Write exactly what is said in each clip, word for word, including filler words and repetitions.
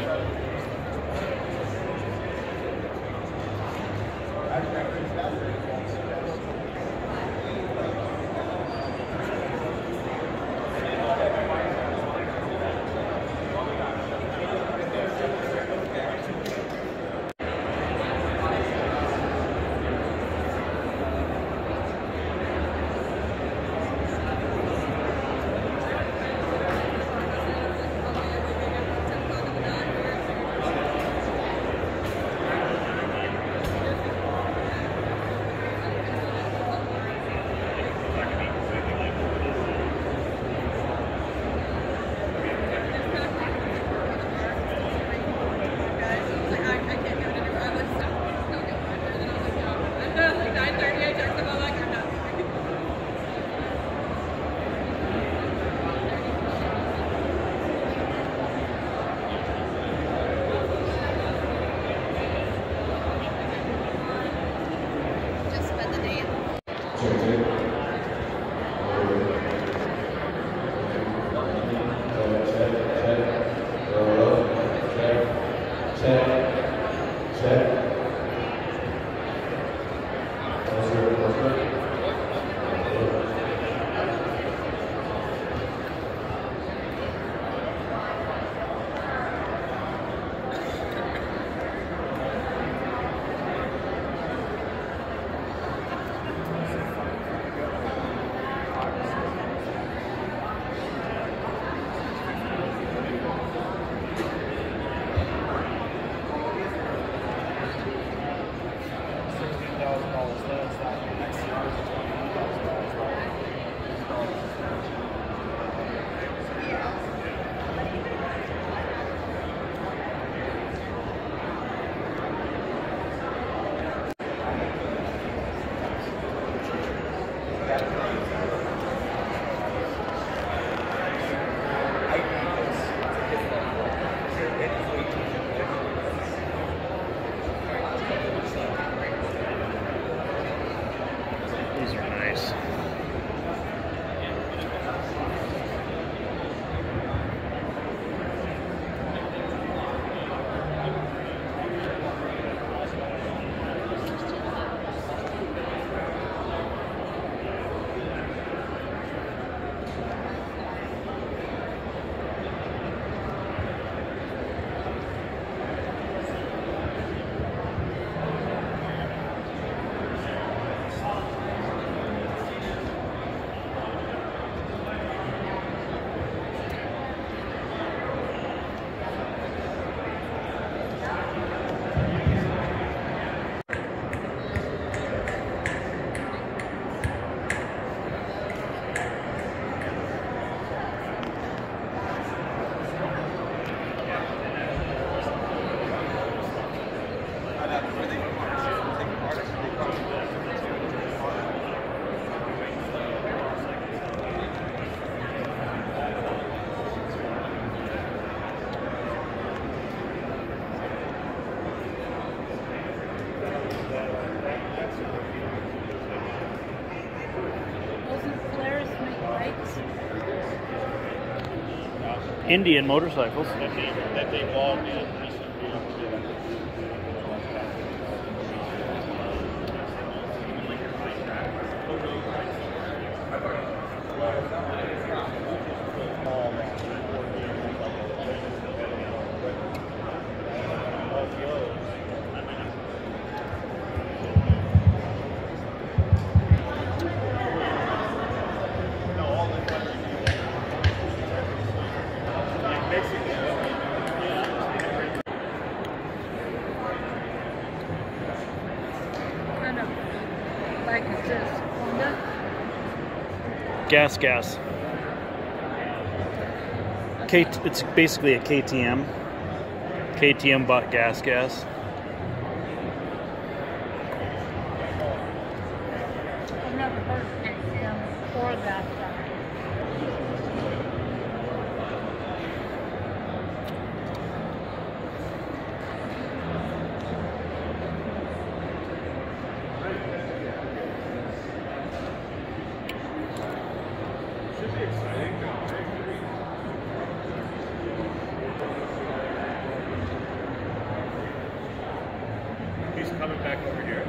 Indian motorcycles. That they, that they bought in. Gas gas. K it's basically a K T M. K T M bought gas gas. I've never heard of K T M before that. coming back over here.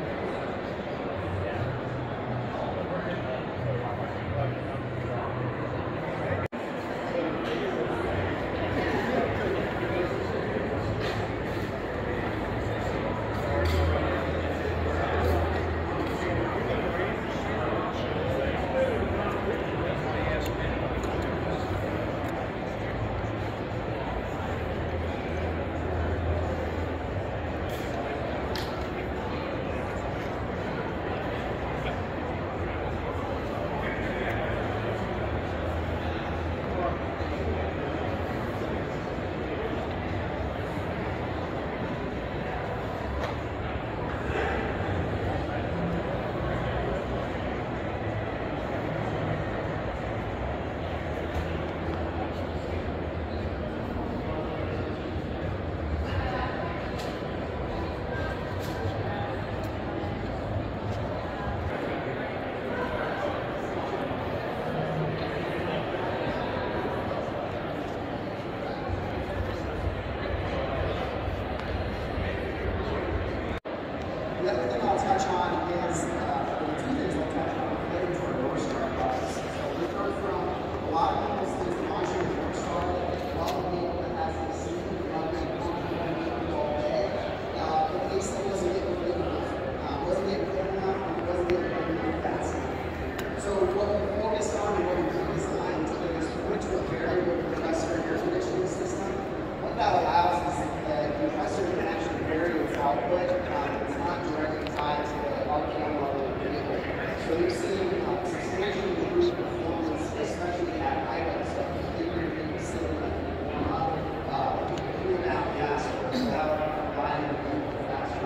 The other thing I'll touch on is, uh, the two things I'll touch on related to our North Star process. So we've heard from a lot of people since launching the North Star, well, the vehicle that has the same upgrade functionality all day, uh, but they still wasn't getting quick enough, uh, wasn't getting quick enough, and wasn't getting quick enough fast enough. So what we focused on and what we redesigned is we went to a variable compressor air conditioning system. What that allows is that the compressor can actually vary its output. Um, it's not directly tied to the R P M level of the vehicle. So we've seen uh, substantially improved performance, especially at items that the vehicle sitting at warm up, uh, cooling out faster without providing the vehicle faster.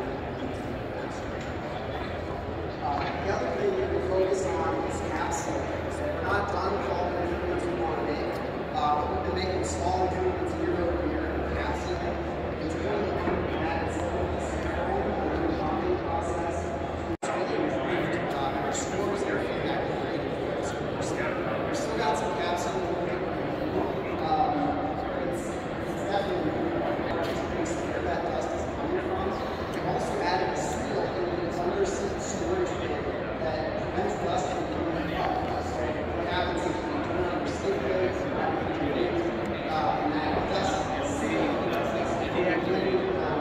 Uh, the other thing that we focus on is cap sealing. So we're not done with all the improvements we want to make. Uh, but we've been making small improvements year over year in cap sealing. It's really important that it's process. It's really improved uh, our scores and our feedback rating for us. We've still got some gaps in the um, it's, it's definitely where that dust is coming from. We've also added a seal in the under-seat storage bin that prevents dust from coming up. So what happens is when you turn on your skid plates and uh, and that dust seal is really um,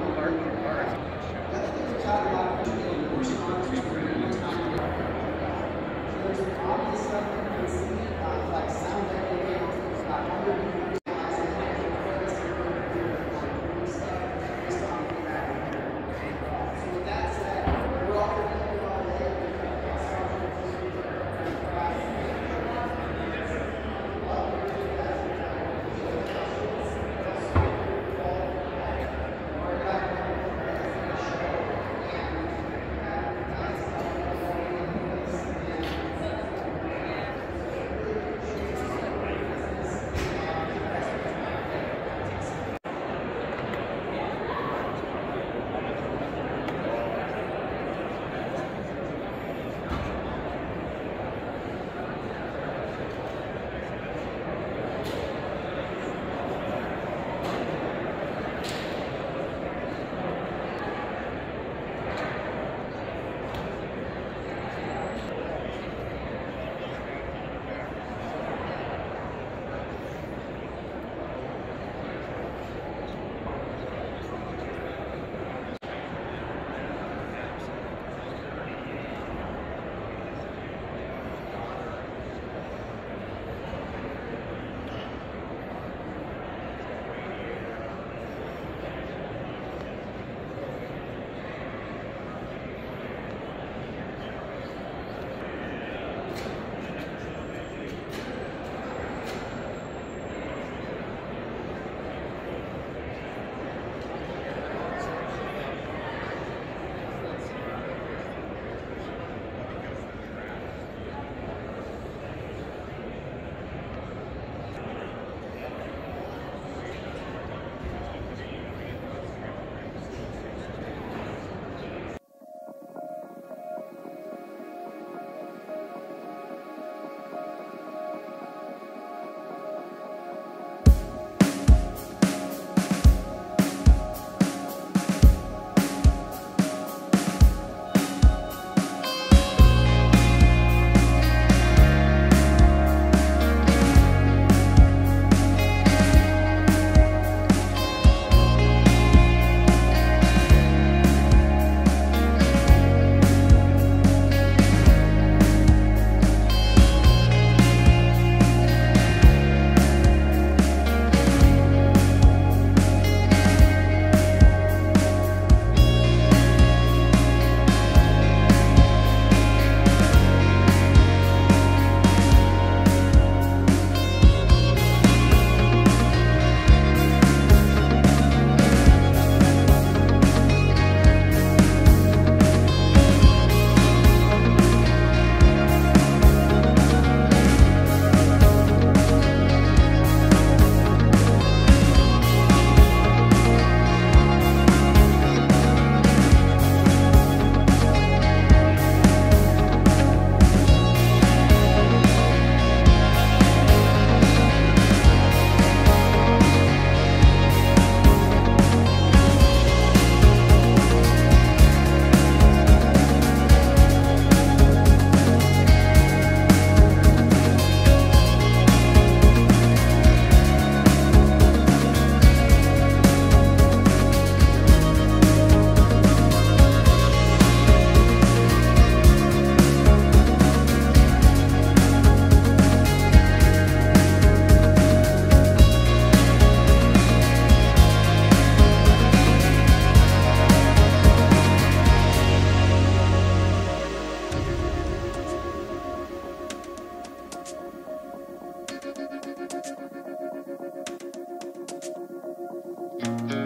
talk about the response to the time. There's an obvious stuff that you can see, uh, like sound degradation, about how many so with that said, we're all working all day. Thank you.